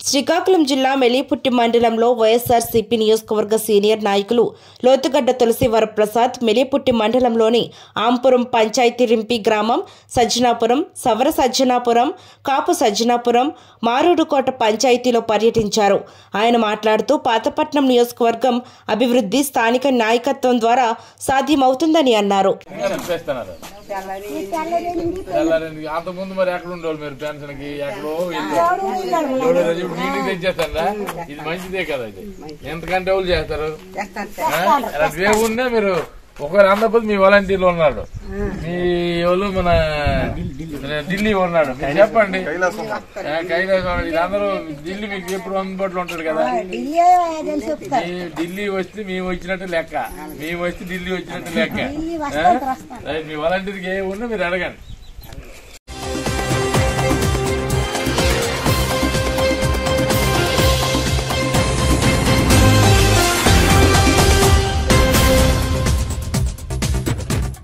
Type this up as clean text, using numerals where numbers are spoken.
శ్రీకాకుళం జిల్లా మెలిపుట్టి మండలంలో వైఎస్ఆర్సీపీ నియోజకవర్గ సీనియర్ నాయకులు లోతుగడ్డ తులసి వరప్రసాద్ మెలిపుట్టి మండలంలోని ఆంపురం పంచాయతీ రింపి గ్రామం, సజ్జనాపురం, సవర సజ్జనాపురం, కాపు సజ్జనాపురం, మారుడుకోట పంచాయతీలో పర్యటించారు. ఆయన మాట్లాడుతూ పాతపట్నం నియోజకవర్గం అభివృద్ధి స్థానిక నాయకత్వం ద్వారా సాధ్యమవుతుందని అన్నారు. ఇది మంచిదే కదా, ఇది ఎంతకంటే వాళ్ళు చేస్తారు. ఉన్నా మీరు ఒకరు అందకపోతే మీ వాలంటీర్లు ఉన్నాడు, మీ వాళ్ళు మన ఢిల్లీ ఉన్నాడు, మీరు చెప్పండి. కైలాసం వీళ్ళందరూ ఢిల్లీ మీకు ఎప్పుడు అందుబాటులో ఉంటాడు కదా. ఢిల్లీ వస్తే మేము వచ్చినట్టు లెక్క, మేము వస్తే ఢిల్లీ వచ్చినట్టు లెక్క. మీ వాలంటీర్కి ఏ ఉన్నా మీరు అడగండి.